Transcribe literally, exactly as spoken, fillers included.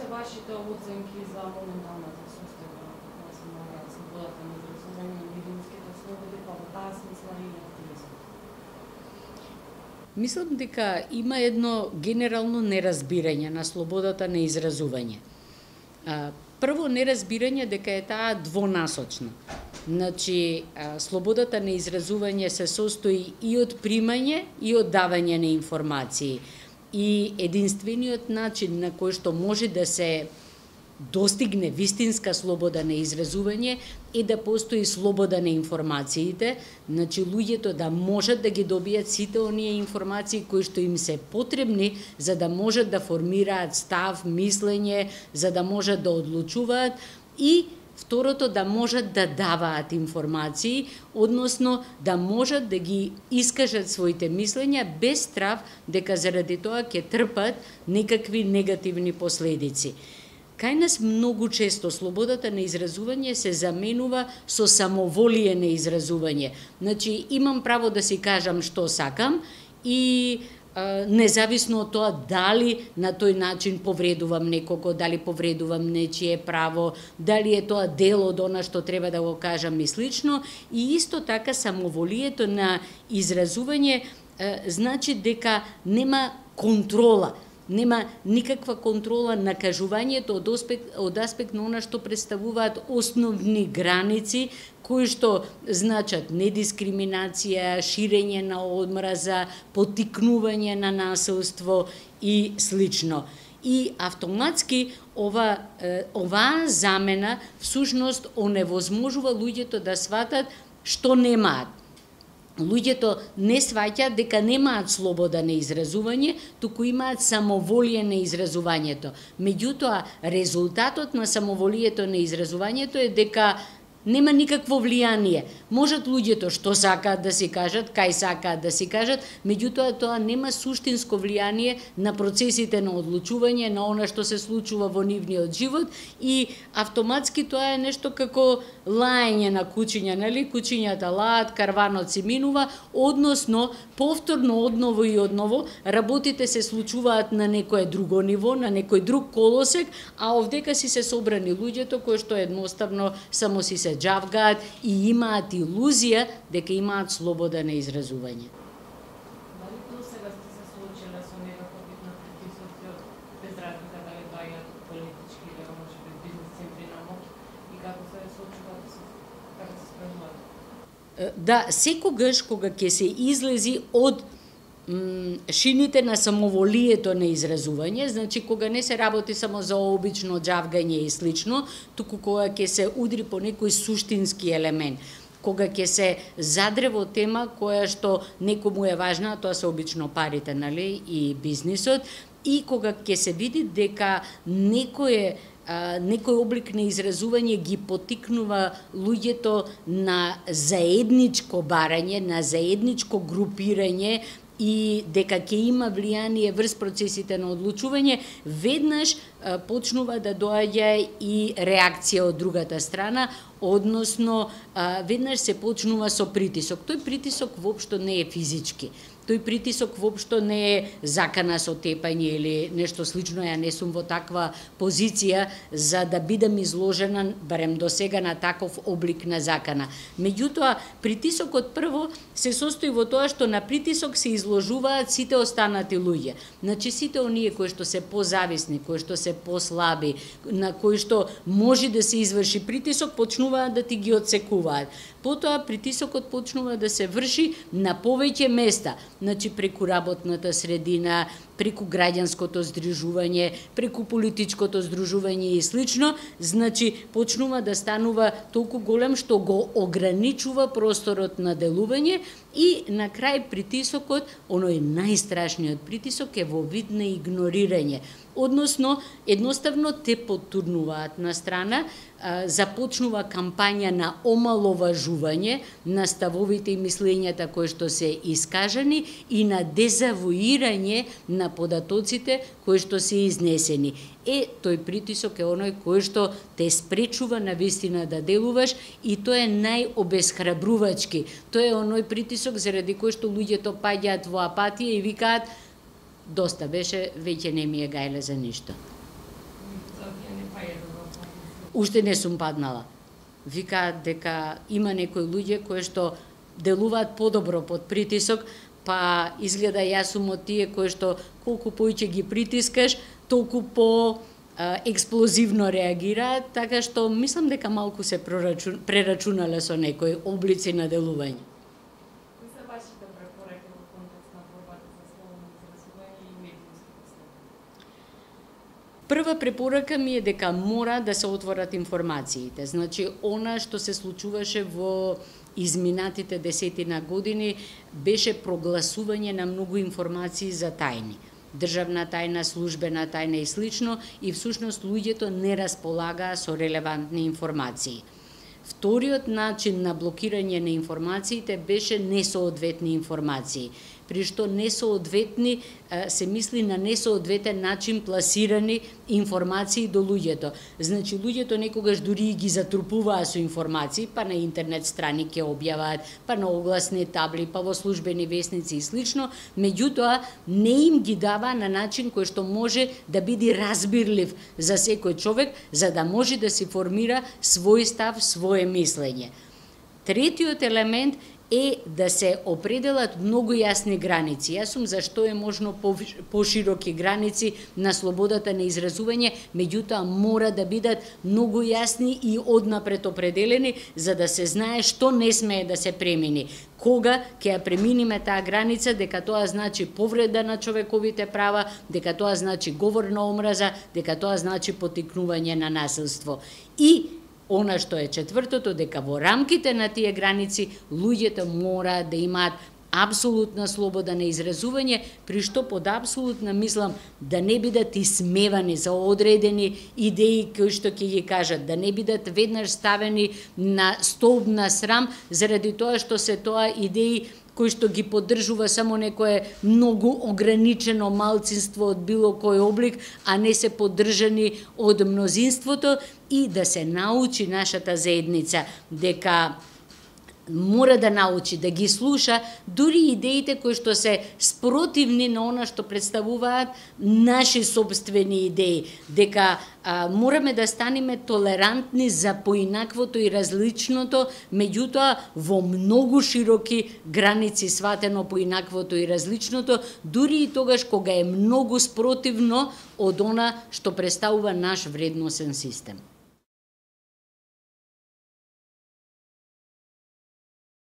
вашите оценки за моменталната состојба на самоја слободата на изразување и медиумските слободи, па во таа смисла и активизмот? Мислам дека има едно генерално неразбирање на слободата на изразување. Прво неразбирање дека е таа двонасочна. Значи, слободата на изразување се состои и од примање и од давање на информации. И единствениот начин на кој што може да се достигне вистинска слобода на изразување е да постои слобода на информациите, значи луѓето да можат да ги добијат сите оние информации кои што им се потребни за да можат да формираат став, мислење, за да можат да одлучуваат и второто да можат да даваат информации, односно да можат да ги искажат своите мислења без страв дека заради тоа ќе трпат некакви негативни последици. Кај нас многу често слободата на изразување се заменува со самоволие на изразување. Значи, имам право да си кажам што сакам и а, независно од тоа дали на тој начин повредувам некого, дали повредувам нечие право, дали е тоа дел од она што треба да го кажам и слично, и исто така самоволието на изразување а, значи дека нема контрола. Нема никаква контрола на кажувањето од аспект, од аспект на она што представуваат основни граници, кои што значат недискриминација, ширење на одмраза, поттикнување на насилство и слично. И автоматски ова, оваа замена всушност оневозможува луѓето да сватат што немаат. Луѓето не сваќаат дека немаат слобода на изразување, туку имаат самоволие на изразувањето. Меѓутоа, резултатот на самоволието на изразувањето е дека нема никакво влијание. Можат луѓето што сакаат да си кажат, кај сакаат да си кажат, меѓутоа тоа нема суштинско влијание на процесите на одлучување, на она што се случува во нивниот живот и автоматски тоа е нешто како лаење на кучиња, нели? Кучињата лаат, карванот си минува, односно повторно одново и одново работите се случуваат на некое друго ниво, на некој друг колосек, а овдека си се собрани луѓето кои што едноставно само си се џавгаат и имаат илузија дека имаат слобода на изразување. Дали до сега сте се соочиле со некаков вид на притисоци од без разлика дали доаѓаат политички или може би бизнис центри на моќ и како се соочувате со како се справуваат? Да, секогаш кога ќе се излези од шините на самоволието на изразување, значи кога не се работи само за обично џавгање и слично, туку кога ќе се удри по некој суштински елемент, кога ќе се задре во тема која што некому е важна, тоа се обично парите, нали, и бизнисот, и кога ќе се види дека некој некој облик на изразување ги поттикнува луѓето на заедничко барање, на заедничко групирање, и дека ќе има влијание врз процесите на одлучување, веднаш а, почнува да доаѓа и реакција од другата страна, односно а, веднаш се почнува со притисок. Тој притисок воопшто не е физички. Тој притисок воопшто не е закана со тепање или нешто слично. Ја не сум во таква позиција за да бидам изложена, барем до сега, на таков облик на закана. Меѓутоа, притисокот прво се состои во тоа што на притисок се изложуваат сите останати луѓе. Значи сите оние кои што се позависни, кои што се послаби, на кои што може да се изврши притисок, почнуваат да ти ги отсекуваат. Потоа притисокот почнува да се врши на повеќе места, значи преку работната средина, преку граѓанското здружување, преку политичкото здружување и слично, значи почнува да станува толку голем што го ограничува просторот на делување и на крај притисокот, оној најстрашниот притисок е во вид на игнорирање. Односно, едноставно те поттурнуваат на страна, започнува кампања на омаловажување на ставовите и мислењата кои што се искажани и на дезавуирање на податоците кои што се изнесени. Е, тој притисок е оној кој што те спречува на вистина да делуваш и тоа е најобесхрабрувачки. Тоа е оној притисок заради кој што луѓето паѓаат во апатија и викаат доста беше, веќе не ми е гајле за ништо. За уште не сум паднала. Викаат дека има некои луѓе кои што делуваат подобро под притисок, па изгледа јас сум од тие кои што колку поиќе ги притискаш, толку по а, експлозивно реагираат, така што мислам дека малку се прерачунале со некои облици на делување. Кои се вашите препораки во контекст на борбата за слободно изразување и медиумските слободи? Прва препорака ми е дека мора да се отворат информациите. Значи, она што се случуваше во изминатите десетина години беше прогласување на многу информации за тајни. Државна тајна, службена тајна и слично, и всушност луѓето не располагаа со релевантни информации. Вториот начин на блокирање на информациите беше несоодветни информации, при што несоодветни се мисли на несоодветен начин пласирани информации до луѓето. Значи, луѓето некогаш дури ги затрупуваа со информации, па на интернет страни ќе објаваат, па на огласни табли, па во службени весници и слично, меѓутоа не им ги дава на начин кој што може да биде разбирлив за секој човек, за да може да си формира свој став, свое мислење. Третиот елемент е да се определат многу јасни граници. Јас сум за што е можно пошироки граници на слободата на изразување, меѓутоа мора да бидат многу јасни и однапред определени, за да се знае што не смее да се премини. Кога ќе ја преминиме таа граница, дека тоа значи повреда на човековите права, дека тоа значи говор на омраза, дека тоа значи поттикнување на насилство. И она што е четвртото, дека во рамките на тие граници луѓето мора да имаат апсолутна слобода на изразување, при што под апсолутна мислам да не бидат исмевани за одредени идеи кои што ќе ги кажат, да не бидат веднаш ставени на столб на срам заради тоа што се тоа идеи кои што ги поддржува само некое многу ограничено малцинство од било кој облик, а не се поддржани од мнозинството, и да се научи нашата заедница дека мора да научи да ги слуша дури идеите кои што се спротивни на она што представуваат наши собствени идеи, дека а, мораме да станеме толерантни за поинаквото и различното, меѓутоа во многу широки граници сватено поинаквото и различното, дури и тогаш кога е многу спротивно од она што представува наш вредносен систем.